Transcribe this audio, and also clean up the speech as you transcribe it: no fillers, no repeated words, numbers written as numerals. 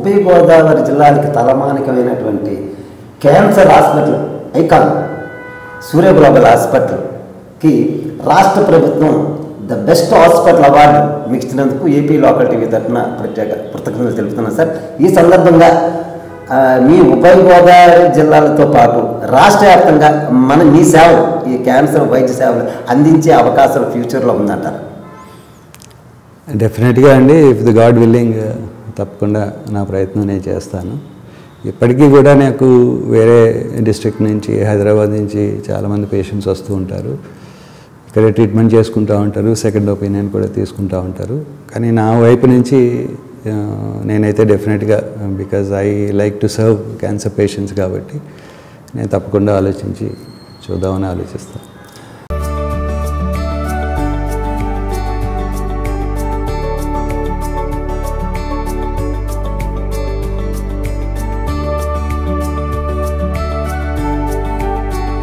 ఉభయ గోదావరి జిల్లాలకి తలమానికమైనటువంటి cancer hospital Icon Surya global హాస్పిటల్కి రాష్ట్ర ప్రభుత్వం ద బెస్ట్ హాస్పిటల్ అవార్డు మీకు ఇచ్చినందుకు ఏపీ లోకల్ టీవీ తరఫున ప్రత్యేక కృతజ్ఞతలు తెలుపుతున్నాను సార్. ఈ సందర్భంగా మీ ఉభయ గోదావరి జిల్లాలతో పాటు రాష్ట్ర వ్యాప్తంగా మీ సేవలు, ఈ క్యాన్సర్ వైద్య సేవలు అందించే అవకాశం ఫ్యూచర్లో ఉందంటారు? డెఫినెట్గా అండి, ఇఫ్ ది గాడ్ విల్లింగ్ తప్పకుండా నా ప్రయత్నం నేను చేస్తాను. ఇప్పటికీ కూడా నాకు వేరే డిస్ట్రిక్ట్ నుంచి, హైదరాబాద్ నుంచి చాలామంది పేషెంట్స్ వస్తూ ఉంటారు. ఇక్కడ ట్రీట్మెంట్ చేసుకుంటూ ఉంటారు, సెకండ్ ఒపీనియన్ కూడా తీసుకుంటూ ఉంటారు. కానీ నా వైపు నుంచి నేనైతే డెఫినెట్గా, because I like to serve cancer patients కాబట్టి నేను తప్పకుండా ఆలోచించి చూద్దామని ఆలోచిస్తాను.